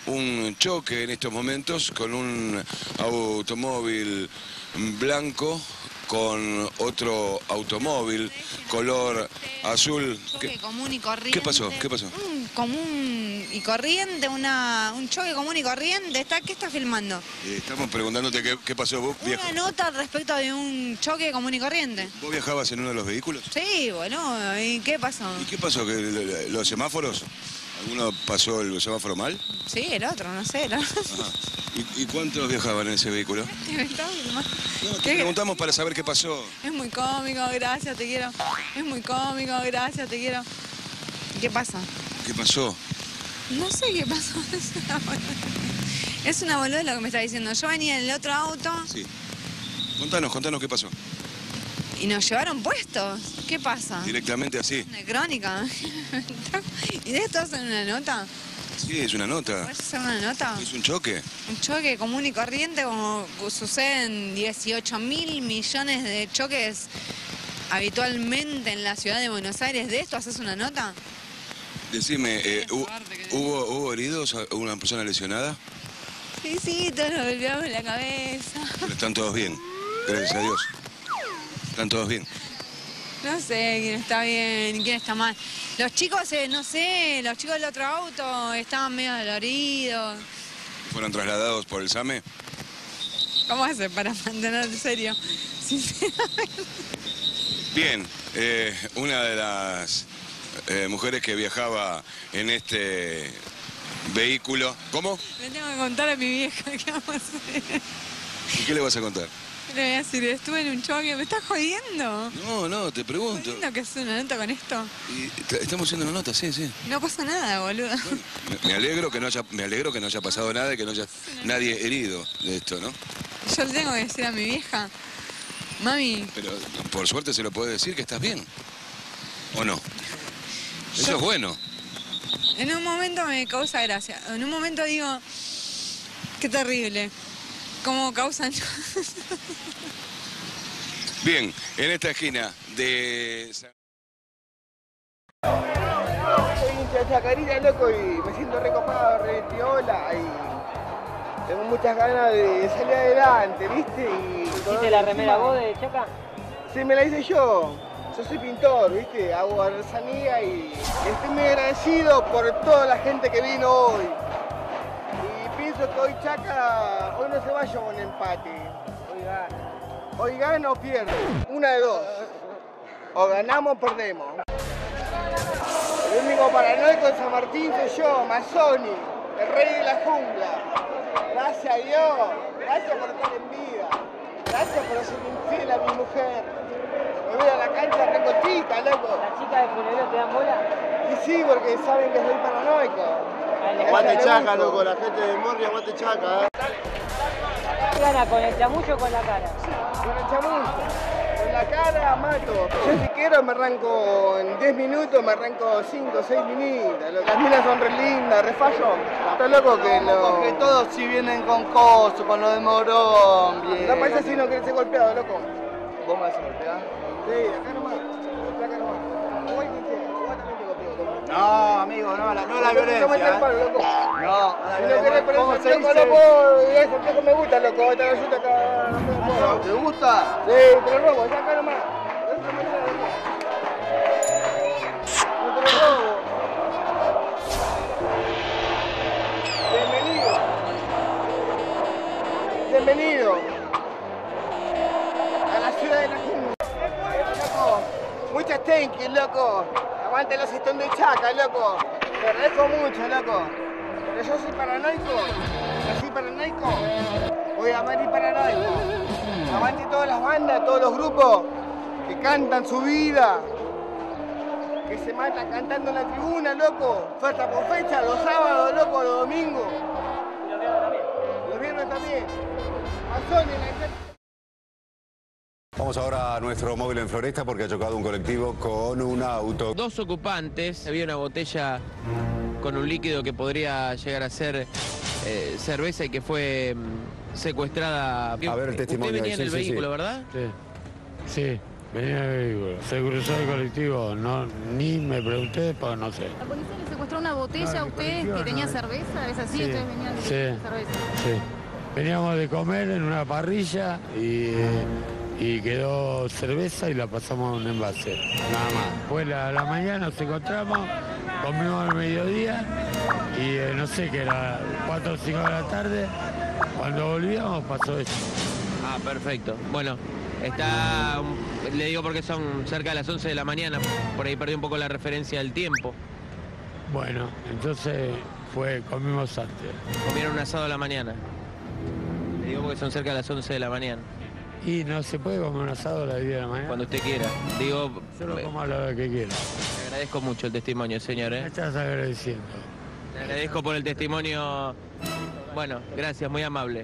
un choque en estos momentos con un automóvil blanco con otro automóvil color azul. Choque común y corriente. ¿Qué pasó? ¿Qué pasó? Común y corriente, un choque común y corriente. ¿Qué está filmando? Estamos preguntándote qué pasó vos, viejo. Una nota al respecto de un choque común y corriente. ¿Vos viajabas en uno de los vehículos? Sí, bueno, ¿y qué pasó? ¿Y qué pasó? ¿Que los semáforos? ¿Alguno pasó el semáforo mal? Sí, el otro, no sé. Ajá. ¿Y cuántos viajaban en ese vehículo? No, te preguntamos para saber qué pasó. Es muy cómico, gracias, te quiero. Es muy cómico, gracias, te quiero. ¿Qué pasa? ¿Qué pasó? No sé qué pasó. Es una boludez lo que me está diciendo. Yo venía en el otro auto. Sí. Contanos qué pasó. Y nos llevaron puestos. ¿Qué pasa? Directamente así. Una crónica. ¿Y de esto hacen una nota? Sí, es una nota. ¿Puedes hacer una nota? ¿Es un choque? Un choque común y corriente como suceden 18.000 millones de choques habitualmente en la ciudad de Buenos Aires. ¿De esto haces una nota? Decime, ¿hubo heridos? ¿Hubo una persona lesionada? Sí, todos nos golpeamos la cabeza. Pero están todos bien, gracias a Dios. ¿Están todos bien? No sé quién está bien y quién está mal. Los chicos, no sé, los chicos del otro auto estaban medio doloridos. ¿Fueron trasladados por el SAME? ¿Cómo hace para mantener serio? Sinceramente. Bien, una de las mujeres que viajaba en este vehículo. ¿Cómo? Le tengo que contar a mi vieja qué vamos a hacer. ¿Y qué le vas a contar? Le voy a decir, estuve en un choque, ¿me estás jodiendo? No, te pregunto. ¿Jodiendo que es una nota con esto? Estamos haciendo una nota, sí. No pasa nada, boludo. Bueno, me alegro que no haya pasado nada y que no haya nadie herido de esto, ¿no? Yo le tengo que decir a mi vieja, mami... Pero por suerte se lo puede decir que estás bien. ¿O no? Eso es bueno. En un momento me causa gracia. En un momento digo, qué terrible. Cómo causan... Bien, en esta esquina de... Soy hincha de Chacarita, loco, y me siento recopado, re piola, y tengo muchas ganas de salir adelante, ¿viste? ¿Hiciste la remera vos de Chaca? Sí, me la hice yo. Yo soy pintor, ¿viste? Hago artesanía y estoy muy agradecido por toda la gente que vino hoy. Y pienso que hoy Chaca, hoy no se va a llevar un empate. Hoy gana o pierde. Una de dos. O ganamos o perdemos. El único paranoico de San Martín soy yo, Mazzoni, el rey de la jungla. Gracias a Dios, gracias por estar en vida. Gracias por ser infiel a mi mujer. Me voy a la cancha recochica, loco. ¿Las chicas de Funebro te dan bola? Y sí, porque saben que soy paranoico. Aguante Chaca, loco, la gente de Morri, aguante Chaca. ¿Qué gana, con el chamullo o con la cara? Con el chamullo. Con la cara mato. Yo si quiero me arranco en 10 minutos, me arranco 5 o 6 minitas. Las minas son re lindas, re fallo. Está loco que no... Porque todos si vienen con coso, con lo de Morón, bien. La paisa sí no quiere ser golpeado, loco. ¿Vos me vas a golpear? Sí, acá nomás. Acá nomás. Vos también te golpeo, loco. No, amigo, no la No me violencia. el palo, loco. No, Si no querés poner ¿cómo ese se viejo, dice? loco, ese viejo me gusta, loco. Esta la ayuda acá, no me puedo. ¿Te gusta? Sí, te lo robo, acá nomás. De esta manera, loco. No te lo robo. Bienvenido. Bienvenido a la ciudad de la jungla. Loco, muchas thank you, loco. Aguante los estones de Chaca, loco. Te agradezco mucho, loco. Pero yo soy paranoico. Nací paranoico. Voy a morir paranoico. Aguante todas las bandas, todos los grupos que cantan su vida. Que se matan cantando en la tribuna, loco. Fecha por fecha, los sábados, loco, los domingos. Y los viernes también. Los viernes también. Mazzoni, Vamos ahora a nuestro móvil en Floresta porque ha chocado un colectivo con un auto. Dos ocupantes, había una botella con un líquido que podría llegar a ser cerveza y que fue secuestrada. A ver el testimonio. Usted venía en el Sí, vehículo, sí. ¿verdad? Sí. Venía el vehículo. Se cruzó el colectivo, no, ni me pregunté, pues no sé. ¿La policía le secuestró una botella a usted que tenía cerveza? ¿Es así? Sí, ¿Ustedes venían de sí, cerveza? Sí. Veníamos de comer en una parrilla y quedó cerveza y la pasamos a un envase, nada más. Después a la mañana nos encontramos, comimos al mediodía y no sé qué era, 4 o 5 de la tarde, cuando volvíamos pasó eso. Ah, perfecto. Bueno, le digo porque son cerca de las 11 de la mañana, por ahí perdí un poco la referencia del tiempo. Bueno, entonces comimos antes. Comieron un asado a la mañana. Le digo porque son cerca de las 11 de la mañana. Y no se puede comer un asado a las 10 de la mañana. Cuando usted quiera. Digo, yo lo como a la hora que quiera. Le agradezco mucho el testimonio, señor. Me estás agradeciendo. Le agradezco por el testimonio. Bueno, gracias, muy amable.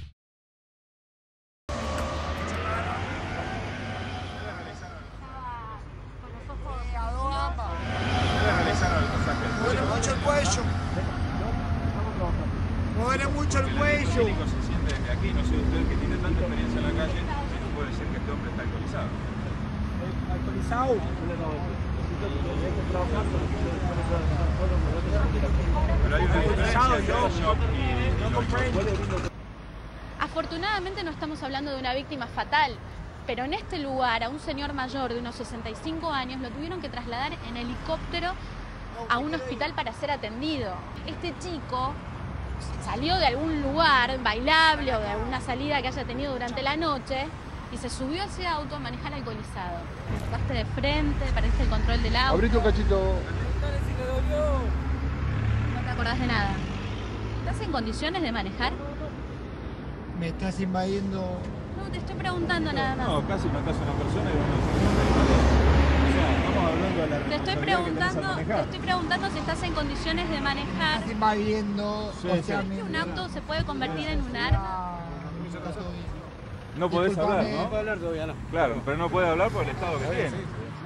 Mueve mucho el cuello. Mueve mucho el cuello. El médico se siente desde aquí, no sé usted que tiene tanta experiencia en la calle, si no puede ser que este hombre está alcoholizado. ¿Alcoholizado? Pero hay una diferencia entre el shock y no comprendo. Afortunadamente no estamos hablando de una víctima fatal, pero en este lugar a un señor mayor de unos 65 años lo tuvieron que trasladar en helicóptero a un hospital para ser atendido. Este chico salió de algún lugar bailable o de alguna salida que haya tenido durante la noche y se subió a ese auto a manejar alcoholizado. Te tocaste de frente, perdiste el control del auto. Abrite un cachito. No te acordás de nada. ¿Estás en condiciones de manejar? Me estás invadiendo. No, te estoy preguntando nada más. No, casi matás a una persona y estamos hablando de la te estoy preguntando si estás en condiciones de manejar. Estás invadiendo. Un auto se puede convertir en un arma. No podés hablar, ¿no? No puedo hablar todavía, no. Claro, pero no puede hablar por el estado que tiene.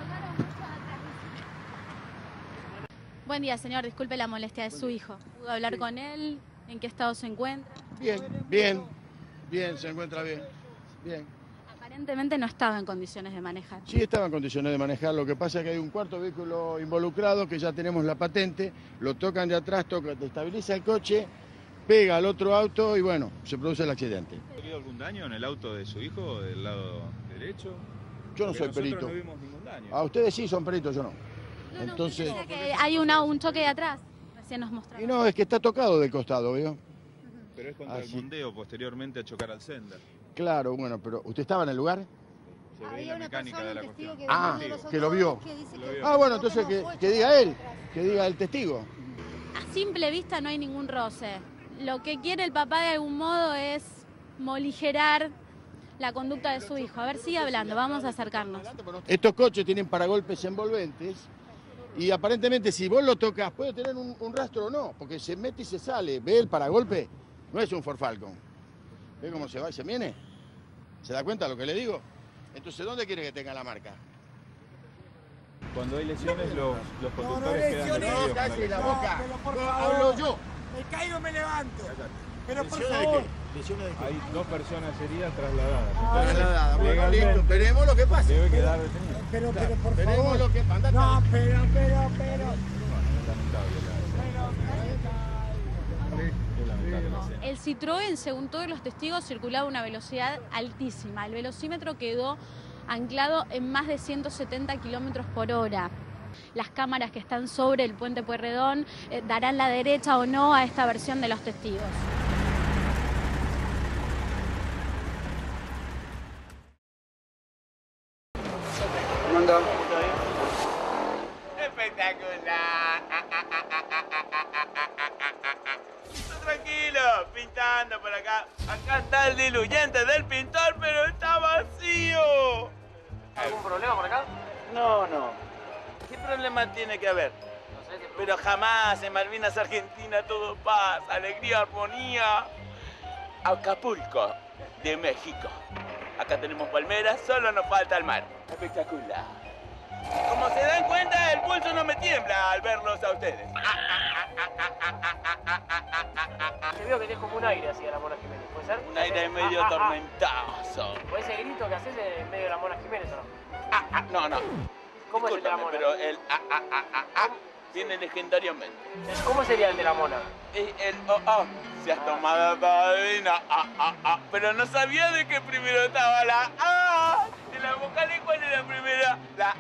Buen día, señor. Disculpe la molestia de su hijo. ¿Pudo hablar con él? ¿En qué estado se encuentra? Bien, se encuentra bien. Aparentemente no estaba en condiciones de manejar. Sí estaba en condiciones de manejar, lo que pasa es que hay un cuarto vehículo involucrado que ya tenemos la patente, lo tocan de atrás, estabiliza el coche, pega al otro auto y bueno, se produce el accidente. ¿Ha tenido algún daño en el auto de su hijo, del lado derecho? Yo no soy perito. No vimos ningún daño. A ustedes sí son peritos, yo no. Entonces... Que hay un choque de atrás, recién nos mostraron. Y no, es que está tocado del costado, ¿vio? Pero es contra el mondeo posteriormente a chocar al sender. Claro, bueno, pero ¿usted estaba en el lugar? Se ve la mecánica de la cuestión. Que lo vio. Bueno, entonces que diga él, que diga el testigo. A simple vista no hay ningún roce. Lo que quiere el papá de algún modo es moligerar la conducta de su hijo. A ver, sigue hablando, vamos a acercarnos. Estos coches tienen paragolpes envolventes y aparentemente si vos lo tocas puede tener un rastro o no, porque se mete y se sale. ¿Ve el paragolpe? No es un Ford Falcon. ¿Ve cómo se va y se viene? ¿Se da cuenta de lo que le digo? Entonces, ¿dónde quiere que tenga la marca? Cuando hay lesiones, los conductores quedan detenidos. No, cállate la boca. Hablo yo. Me caigo, me levanto. Pero por favor. Hay 2 personas heridas trasladadas. Trasladadas. Bueno, listo. Veremos lo que pasa. Debe quedar detenido. Pero por favor. Veremos lo que pasa. No, pero. El Citroën, según todos los testigos, circulaba a una velocidad altísima. El velocímetro quedó anclado en más de 170 kilómetros por hora. Las cámaras que están sobre el puente Pueyrredón darán la derecha o no a esta versión de los testigos. ¿Cómo anda? Espectacular. Tranquilo, pintando por acá. Acá está el diluyente del pintor, pero está vacío. ¿Algún problema por acá? No. ¿Qué problema tiene que haber? No sé, pero jamás en Malvinas Argentina todo paz, alegría, armonía. Acapulco, de México. Acá tenemos palmeras, solo nos falta el mar. Espectacular. Como se dan cuenta, el pulso no me tiembla al verlos a ustedes. Te veo que tienes como un aire así a la Mona Jiménez, ¿puede ser? Un aire medio tormentoso. ¿O ese grito que haces en medio de la Mona Jiménez o no? No. ¿Cómo es el de la Mona? Pero el viene legendariamente. ¿Cómo sería el de la Mona? El se has tomado padrina, pero no sabía de qué primero estaba la A. De la vocal, ¿y cuál es la primera? La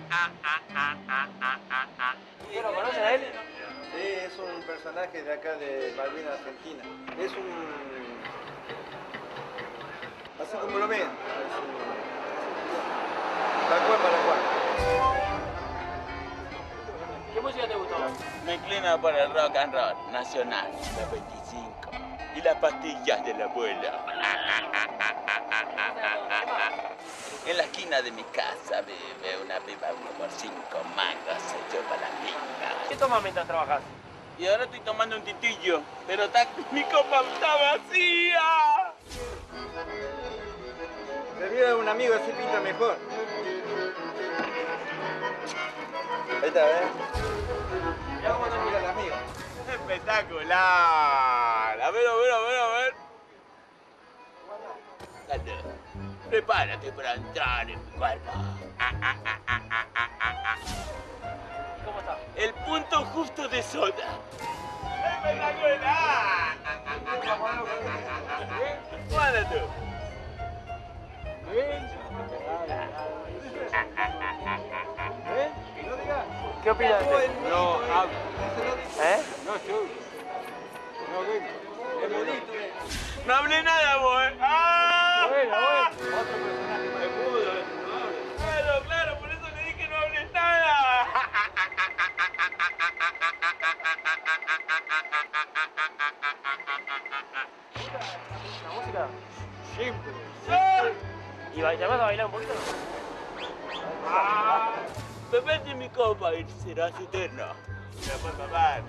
A. ¿Usted lo conoce a él? Sí, es un personaje de acá de Malvinas, Argentina. Es un... así como lo ven. Tal cual para cual. ¿Qué música te gustó? Me inclino por el rock and roll nacional, la 25 y las pastillas de la abuela. En la esquina de mi casa bebe una pipa 1 por 5 mangos, se chupa la pipa. ¿Qué tomas mientras trabajas? Y ahora estoy tomando un titillo, pero mi copa está vacía. Se viene un amigo, así pinta mejor. Ahí está, Mirá cómo se mira el amigo. Espectacular. A ver. Dale. Prepárate para entrar en mi cuerpo. ¿Cómo está? El punto justo de soda. ¡Espectacular! ¿Cuándo tú? ¿Qué opinas de él? No, hablo. ¿Eh? No, yo. No, venga. Es bonito. No hablé nada, vos, Bueno. Otro personaje más mudo, no habla. Claro, por eso le dije no hables nada. ¿La música? Siempre. ¿Y te vas a bailar un poquito? Bebete mi copa y serás eterno. Ya puedes papar.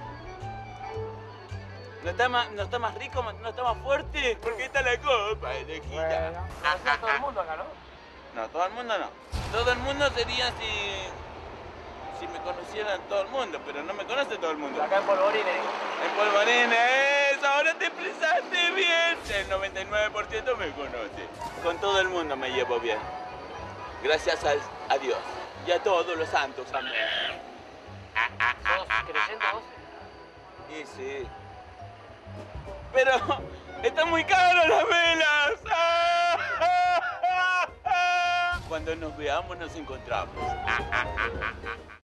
¿No está más rico, no está más fuerte? Porque está la copa, elegida. Conocés a todo el mundo acá, ¿no? No, todo el mundo no. Todo el mundo sería si me conocieran todo el mundo, pero no me conoce todo el mundo. Acá en Polvorines. En Polvorines, ahora te expresaste bien. El 99% me conoce. Con todo el mundo me llevo bien. Gracias a Dios y a todos los santos. Amén. ¿Sos creyente vos? Sí. Pero están muy caras las velas. Cuando nos veamos nos encontramos.